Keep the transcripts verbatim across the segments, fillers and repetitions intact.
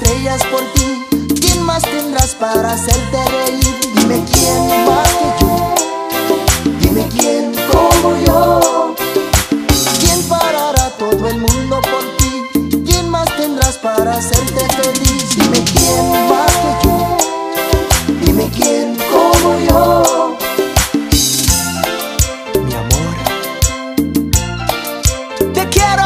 estrellas por ti. ¿Quién más tendrás para hacerte reír? Dime quién más que yo, dime quién como yo. ¿Quién parará todo el mundo por ti? ¿Quién más tendrás para hacerte feliz? Dime quién más que yo, dime quién como yo. Mi amor, te quiero.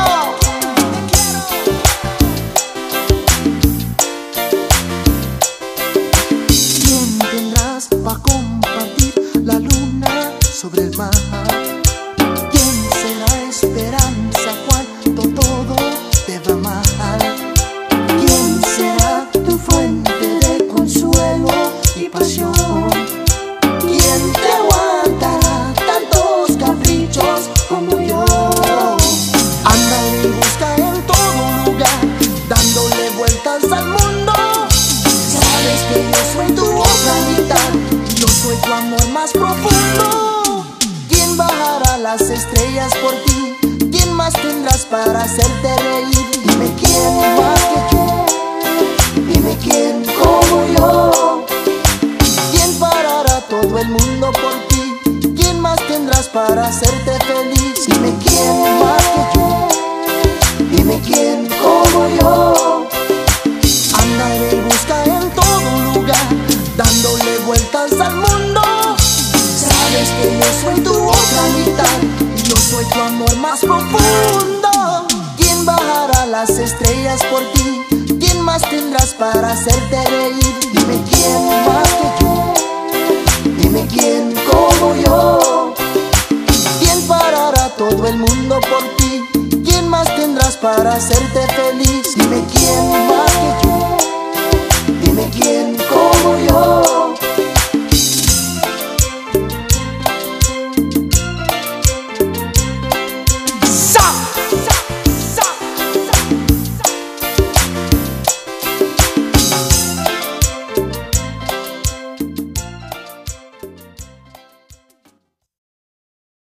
¿Quién tendrás para compartir la luna sobre el mar? ¿Quién será esperanza cuando todo te va mal? ¿Quién será tu fuente de consuelo y pasión? ¿Quién te aguantará tantos caprichos como yo? Anda y busca en todo lugar, dándole vueltas al mundo. Sabes que yo soy tu otra mitad, yo soy tu amor más profundo. ¿Quién bajará las estrellas por ti? ¿Quién más tendrás para hacerte reír? Dime quién más que yo, dime quién como yo. ¿Quién parará todo el mundo por ti? ¿Quién más tendrás para hacerte feliz? Dime quién más que yo, dime quién como yo. Andaré y busca en todo lugar, dándole vueltas al mundo. Sabes que yo soy tu otra mitad, yo soy tu amor más profundo. ¿Quién bajará las estrellas por ti? ¿Quién más tendrás para hacerte reír?